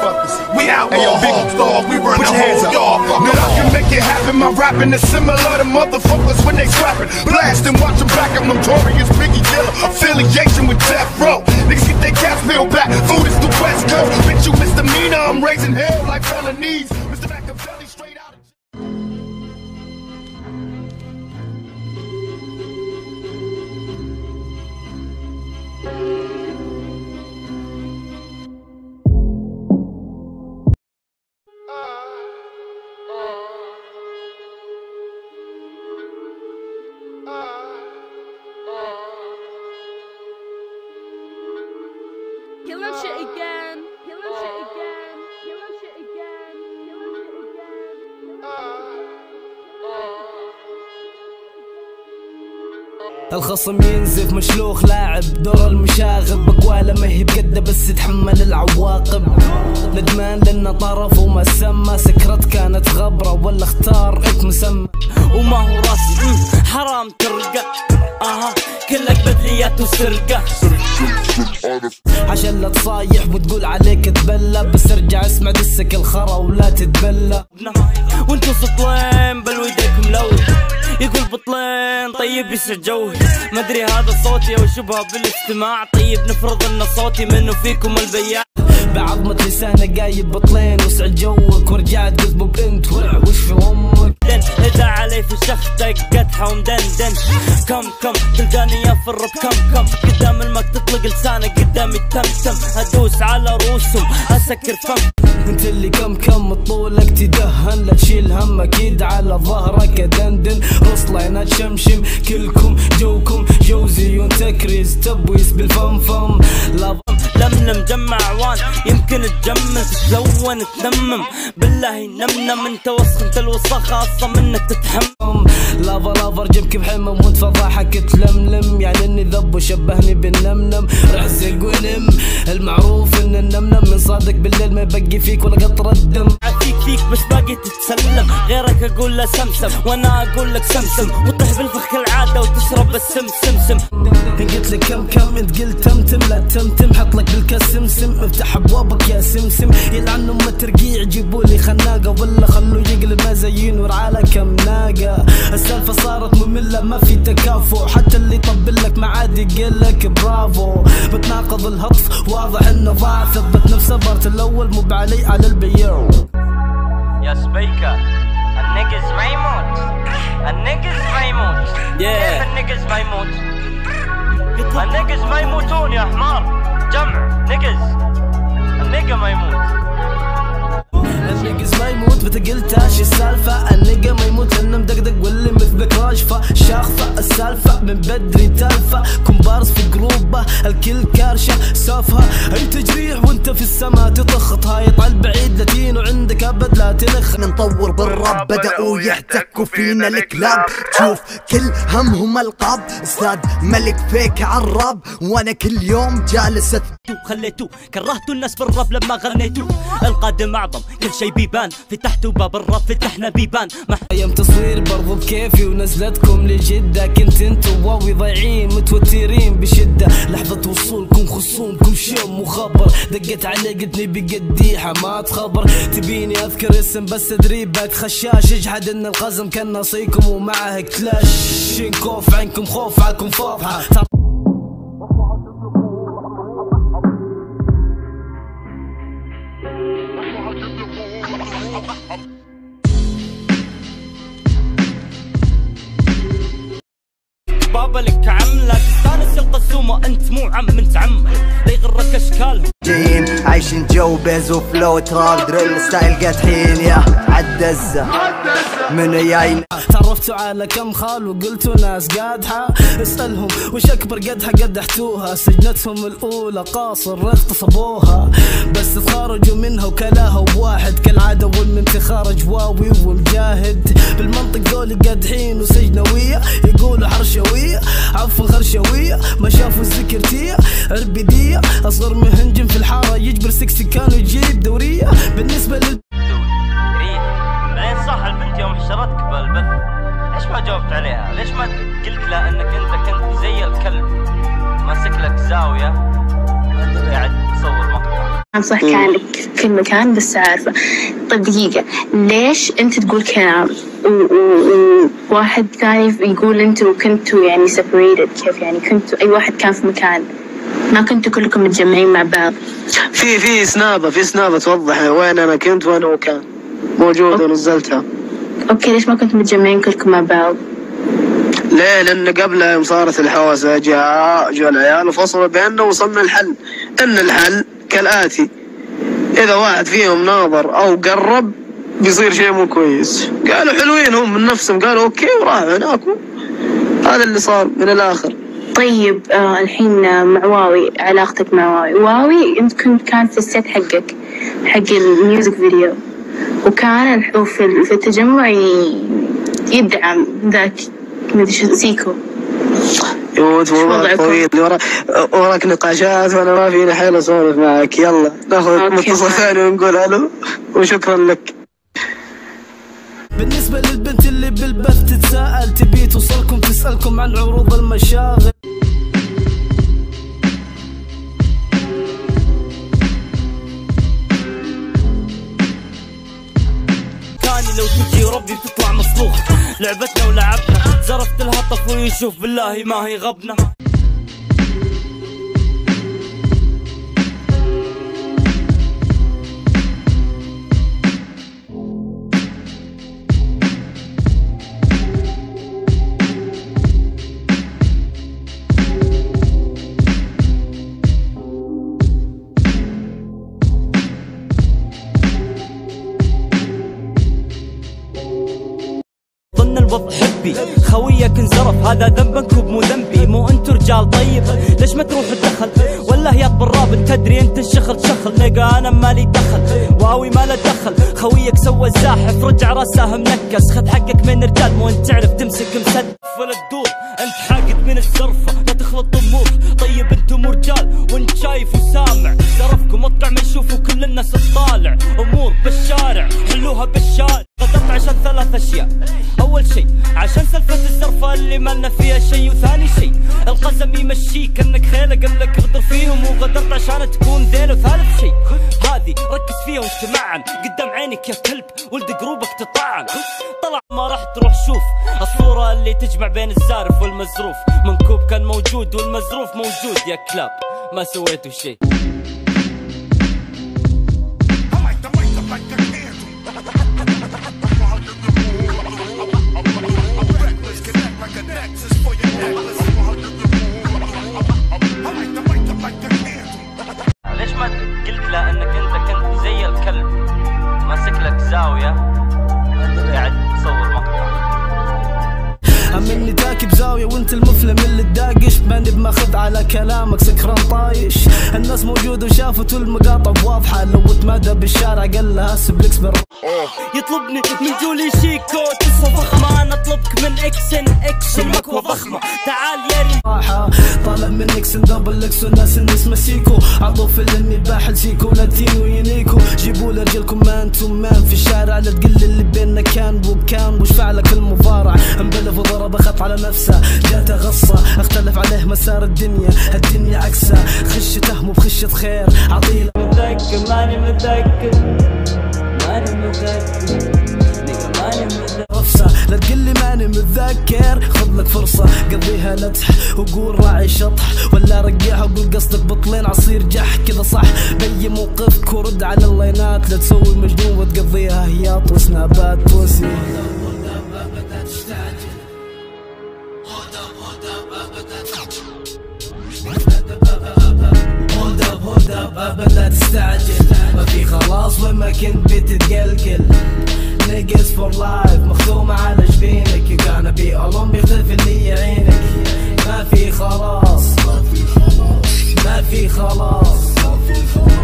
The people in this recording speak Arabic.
motherfuckers. We out. Hey yo, big star, we run the whole yard. Now I can make it happen. My rapping is similar to motherfuckers when they scrapping. Blast and watch them back. I'm notorious Biggie Killer. Affiliation with Death Row. Niggas get their gas bill back. Food is the West Coast. Bitch, you misdemeanor. I'm raising hell like felonies. Mr. Machiavelli straight out. Killing shit again. Killing shit again. Killing shit again. Killing shit again. الخصم ينزف مشلوخ لاعب دور المشاغب، بقواله ما هي بقده بس يتحمل العواقب. ندمان لانه طرف وما سمى، سكرت كانت غبره ولا اختار انت مسمى. وما هو راسي حرام ترقى، كلك بدليات وسرقه. عشان لا تصايح وتقول عليك تبلى، بس ارجع اسمع دسك الخرا ولا تتبلى. وانتو سطلين بل ويديكم لوي، يقول بطلين طيب يسع جوي. مدري هذا صوتي او شبهه بالاستماع، طيب نفرض ان صوتي منه فيكم البياع. بعظمة لسانه قايب بطلين وسع جوك، ورجعت قلبه بنت ورع وش في امك. اذا علي في الشخ دقتها ومدندن، كم تلقاني يفر بكم قدام المك تطلق لسانك قدامي تمتم، ادوس على روسهم اسكر فم. انت اللي كم طولك تدهن، لا تشيل هم اكيد على ظهرك ادندن. رصلينا تشمشم كلكم جوكم جوزي وتكريز تبويس بالفمفم. لا لملم جمع عوان يمكن تجمل تتلون تنمم، بالله نمنم انت وسخ انت الوسخة اصلا منك تتحمم. لافر جبك بحمم وانت فضاحك تلملم، يعني اني ذب وشبهني بالنمنم. رحزق ونم المعروف ان النمنم من صادق بالليل ما يبقي فيك ولا قطرة دم. فيك بس باقي تتسلم، غيرك اقول له سمسم وانا اقول لك سمسم، وطيح بالفخ كالعاده وتشرب السم سمسم. قلت لك كم انت قلت تمتم، لا تمتم حط لك بالكاس سمسم. افتح ابوابك يا سمسم، يلعن ام ترقيع جيبوا لي خناقه ولا خلوه يقلب مزايين ورعاله كم ناقه. السالفه صارت ممله ما في تكافؤ، حتى اللي يطبل لك ما عاد يقول لك برافو. بتناقض الهطف واضح انه ضعف، ثبت نفسه بارت الاول مو بعلي على البيع. يا سبيكر النقز ما يموت، النقز ما يموت. كيف النقز ما يموت؟ النقز ما يموتون يا حمار، جمع نقز. النقا ما يموت، النقز ما يموت. بتقلتها شي السالفة؟ النقا ما يموت لانه مدقدق واللي مثلك راشفة شاخفة. السالفة من بدري تالفة، كومبارس في جروبه الكل كارشة سافها. انت جريح وانت في السما تطخط، هايط على البعيد لاتين وعندك ابد لا تنخ. نطور بالراب بدأوا يحتكوا فينا الكلاب، تشوف كل همهم القاب. استاذ ملك فيك عالراب وانا كل يوم جالس خليتو كرهتوا الناس بالراب لما غنيتو. القادم اعظم كل شي بيبان، فتحتوا باب الراب فتحنا بيبان. ايام تصوير برضو بكيفي ونزلتكم لجدة، كنت انتو واوي ضايعين متوترين بشدة. لحظة وصولكم خصومكم شم وخبر، دقت علي قلتني بقديحة ما تخبر. تبيني اذكر اسم بس تدريبك خشاش، اجحد ان القزم كان نصيكم ومعه كلاش. نكوف عنكم خوف عالكم فاضحة. بابا لك عم لا تستانس القسومة، انت مو عم انت عم، لا يغرك اشكالهم. جايين عايشين جو بيز وفلو تراب دريل ستايل قاتحين يا عالدزة من جايين. تعرفتوا على كم خال وقلتوا ناس قادحة، اسألهم وش اكبر قدحة قدحتوها. سجنتهم الاولى قاصر اغتصبوها، بس تخرجوا منها وكلاها بواحد كالعادة. والمنت خارج واوي ومجاهد بالمنطق ذولي قادحين وسجنوية، يقولوا حرشوية عفوا خرشوية. ما شافوا السكرتية عربيدية، اصغر مهنجم في الحارة يجبر 60 كانوا يجيب دورية. بالنسبة لل بعدين صح البنت يوم حشرتك بالبث ليش ما جاوبت عليها؟ ليش ما قلت لها انك انت كنت زي الكلب ماسك لك زاوية قاعد تصور مقطع. صح كان في مكان بس عارفة. طيب دقيقة، ليش أنت تقول كلام وواحد ثاني يقول أنتوا كنتوا يعني separated؟ كيف يعني كنتوا أي واحد كان في مكان، ما كنتوا كلكم متجمعين مع بعض؟ في سنابة توضح وين أنا كنت وين هو كان موجودة ونزلتها. أوكي، ليش ما كنتوا متجمعين كلكم مع بعض؟ ليه؟ لأن قبلها يوم صارت الحوسة جاء العيال وفصلوا بيننا ووصلنا الحل. إن الحل كالآتي: إذا واحد فيهم ناظر أو قرب بيصير شيء مو كويس. قالوا حلوين هم من نفسهم، قالوا أوكي وراحوا هناك. هذا اللي صار من الآخر. طيب الحين مع واوي، علاقتك مع واوي أنت كان في السيت حقك حق الميوزك فيديو، وكان في التجمع يدعم ذاك مدري شو سيكو. يموت موضوع طويل، وراك نقاشات وانا ما فيني حيل اسولف معك. يلا ناخذ متصل ثاني ونقول الو وشكرا لك. بالنسبة للبنت اللي بالبث تتساءل، تبي توصلكم تسألكم عن عروض المشاغل. كاني لو تجي ربي بتطلع مصلوخ، لعبتنا ولعبنا زرفت الهطف ويشوف بالله ما هي غبنا. الوضع حبي خويك انزرف، هذا ذنبك ومو ذنبي. مو انتو رجال طيب ليش ما تروح تدخل؟ ولا هي بالراب تدري انت الشخل شخل. نقا انا مالي دخل، واوي ما له دخل. خويك سوى الزاحف رجع راسه منكس، خذ حقك من رجال مو انت تعرف تمسك مسد. فل الدور انت حاقد من الزرفه، لا تخلط امور. طيب انتو مو رجال وانت شايف وسامع، زرفكم اطلع ما يشوفوا كل الناس تطالع. امور بالشارع حلوها بالشارع. غدرت عشان 3 أشياء. أول شيء عشان سلفة الزرفة اللي مالنا فيها شيء، وثاني شيء القزم يمشيك انك خيله قالك غدر فيهم وغدرت عشان تكون ذيل. وثالث شيء هذه ركز فيها وانت معن قدام عينك يا كلب، ولد قروبك تطعن. طلع ما راح تروح شوف الصورة اللي تجمع بين الزارف والمزروف. منكوب كان موجود والمزروف موجود يا كلاب، ما سويتوا شيء. ليش ما قلت له انك انت كنت زي الكلب ماسك لك زاوية قاعد تصور مقطع؟ مني تاكب زاوية وانت المفلم اللي تداقش، ماني بماخذ على كلامك سكران طايش. الناس موجودة وشافت والمقاطع واضحة، لو تمادى بالشارع قال لها سبلكس يطلبني من جولي شيكو تصفى ضخمة، انا اطلبك من اكسن مكوى ضخمة. تعال يا ري طالع من اكسن دبل اكس والناس اللي اسمه سيكو. عضو فيلم يباح لسيكو لاتينو ينيكو. جيبوا لي رجلكم مان تو مان في الشارع، لا تقل اللي بيننا كان بوكان وش فعلك المضارع. انبلف وضرب اخط على نفسه، جاته غصة اختلف عليه مسار الدنيا عكسه. خشته مو بخشة خير عطيله. متذكر ماني متذكر لا تقلي ماني متذكر، خذ لك فرصة قضيها لتح وقول راعي شطح، ولا رقعها وقول قصدك بطلين عصير جح. كذا صح بي موقفك ورد على اللاينات، لا تسوي مجنون وتقضيها هياط وسنابات بوسي. بدأت تستعجل، ما في خلاص وما كنت بتتقلقل. Niggas for life مخدومة على جبينك، you gonna be alone بيختفي اللي يعينك. ما في خلاص ما في خلاص